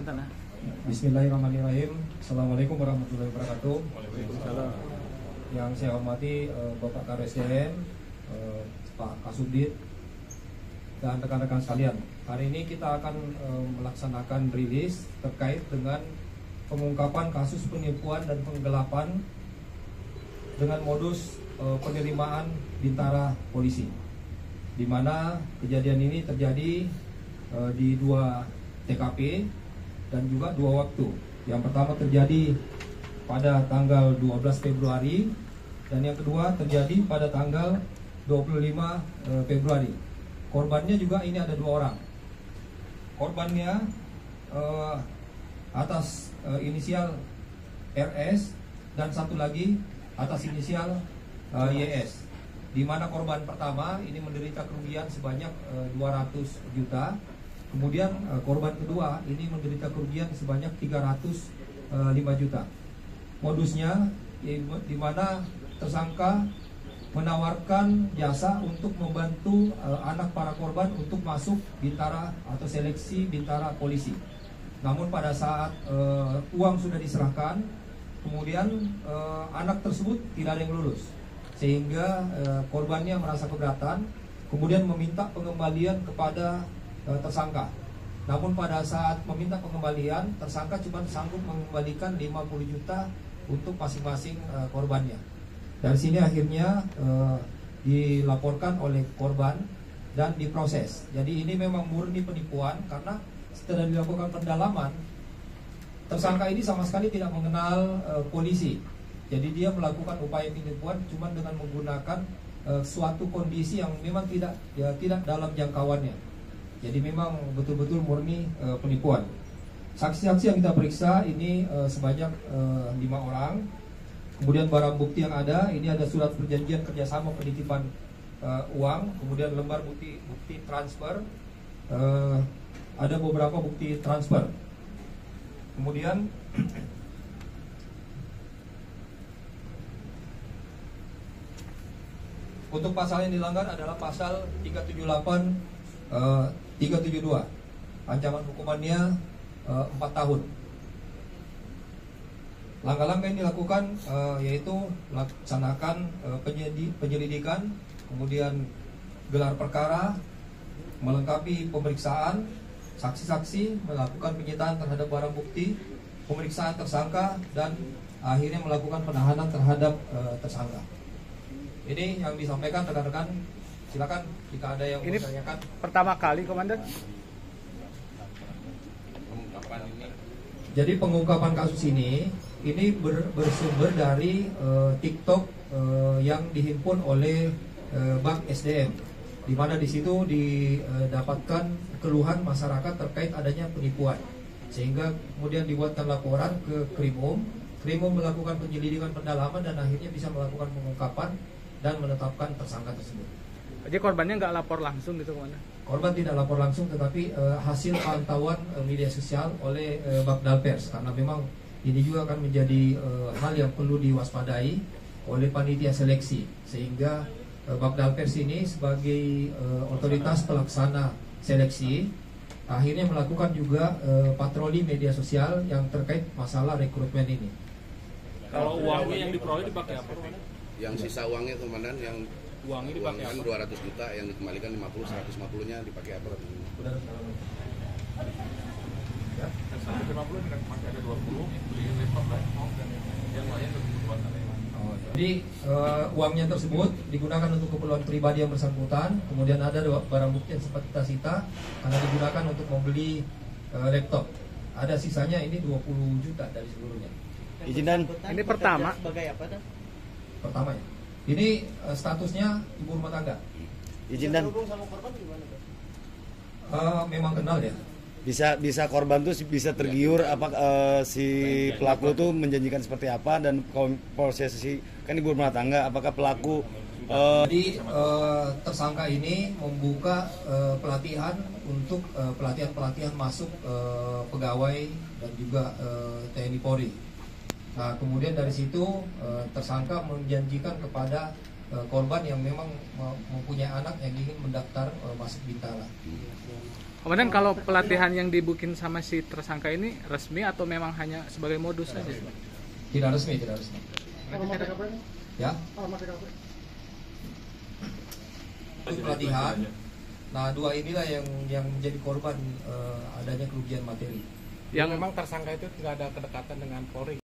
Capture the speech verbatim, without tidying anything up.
Mantan, ah. Bismillahirrahmanirrahim. Assalamualaikum warahmatullahi wabarakatuh. Waalaikumsalam. Yang saya hormati uh, Bapak Kapolres, uh, Pak Kasubdit, dan rekan-rekan sekalian. Hari ini kita akan uh, melaksanakan rilis terkait dengan pengungkapan kasus penipuan dan penggelapan dengan modus uh, penerimaan bintara polisi, di mana kejadian ini terjadi uh, di dua T K P dan juga dua waktu. Yang pertama terjadi pada tanggal dua belas Februari dan yang kedua terjadi pada tanggal dua puluh lima Februari. Korbannya juga ini ada dua orang. Korbannya eh, atas eh, inisial R S dan satu lagi atas inisial eh, Y S. Di mana korban pertama ini menderita kerugian sebanyak eh, dua ratus juta. Kemudian uh, korban kedua ini menderita kerugian sebanyak tiga ratus lima juta. Modusnya di mana tersangka menawarkan jasa untuk membantu uh, anak para korban untuk masuk bintara atau seleksi bintara polisi. Namun pada saat uh, uang sudah diserahkan, kemudian uh, anak tersebut tidak ada yang lulus, sehingga uh, korbannya merasa keberatan, kemudian meminta pengembalian kepada tersangka. Namun pada saat meminta pengembalian, tersangka cuma sanggup mengembalikan lima puluh juta untuk masing-masing uh, korbannya. Dari sini akhirnya uh, dilaporkan oleh korban dan diproses. Jadi ini memang murni penipuan, karena setelah dilakukan pendalaman, tersangka ini sama sekali tidak mengenal uh, polisi. Jadi dia melakukan upaya penipuan cuma dengan menggunakan uh, suatu kondisi yang memang tidak ya, tidak dalam jangkauannya. Jadi memang betul-betul murni e, penipuan. Saksi-saksi yang kita periksa ini e, sebanyak e, lima orang. Kemudian barang bukti yang ada, ini ada surat perjanjian kerjasama penitipan e, uang, kemudian lembar bukti bukti transfer, e, ada beberapa bukti transfer. Kemudian untuk pasal yang dilanggar adalah pasal tiga tujuh delapan Uh, tiga tujuh dua. Ancaman hukumannya uh, empat tahun. Langkah-langkah yang dilakukan uh, yaitu laksanakan uh, penyelidikan, kemudian gelar perkara, melengkapi pemeriksaan saksi-saksi, melakukan penyitaan terhadap barang bukti, pemeriksaan tersangka, dan akhirnya melakukan penahanan terhadap uh, tersangka. Ini yang disampaikan rekan-rekan. Silakan jika ada yang ini bertanyakan. Pertama kali, Komandan. Jadi pengungkapan kasus ini ini ber, bersumber dari uh, TikTok uh, yang dihimpun oleh uh, Bank S D M, di mana di situ didapatkan keluhan masyarakat terkait adanya penipuan, sehingga kemudian dibuatkan laporan ke Krimum. Krimum melakukan penyelidikan pendalaman dan akhirnya bisa melakukan pengungkapan dan menetapkan tersangka tersebut. Jadi korbannya nggak lapor langsung gitu, Komandan? Korban tidak lapor langsung, tetapi uh, hasil pantauan uh, media sosial oleh uh, Bagdal Pers, karena memang ini juga akan menjadi uh, hal yang perlu diwaspadai oleh panitia seleksi, sehingga uh, Bagdal Pers ini sebagai uh, otoritas pelaksana seleksi akhirnya melakukan juga uh, patroli media sosial yang terkait masalah rekrutmen ini. Kalau uangnya yang diperoleh dipakai apa? Yang sisa uangnya, Komandan, yang uangnya dipakai uang kan apa? dua ratus juta, yang dikembalikan lima puluh, seratus lima puluh-nya dipakai apa? Ya, seratus lima puluh masih ada dua puluh, beli laptop, laptop dan yang lain untuk kebutuhan lain. Oh, jadi uh, uangnya tersebut digunakan untuk keperluan pribadi yang bersangkutan. Kemudian ada barang bukti yang sempat kita sita karena digunakan untuk membeli uh, laptop. Ada sisanya ini dua puluh juta dari seluruhnya. Izin dan ini pertama. Sebagai apa tuh? Pertama ya. Ini uh, statusnya ibu rumah tangga. Izin dan sama korban gimana, Pak? Uh, memang kenal ya. Bisa bisa korban tuh bisa tergiur apa uh, si pelaku tuh menjanjikan seperti apa, dan prosesi kan ibu rumah tangga, apakah pelaku uh, jadi uh, tersangka ini membuka uh, pelatihan untuk uh, pelatihan-pelatihan masuk uh, pegawai dan juga uh, T N I Polri. Nah, kemudian dari situ uh, tersangka menjanjikan kepada eh, korban yang memang me- mempunyai anak yang ingin mendaftar eh, masuk Bintara. Komandan, kalau pelatihan yang dibukin sama si tersangka ini resmi atau memang hanya sebagai modus saja? Tidak resmi, tidak resmi. Ya. Untuk pelatihan, nah dua inilah yang yang menjadi korban eh, adanya kerugian materi. Yang memang tersangka itu tidak ada kedekatan dengan Polri.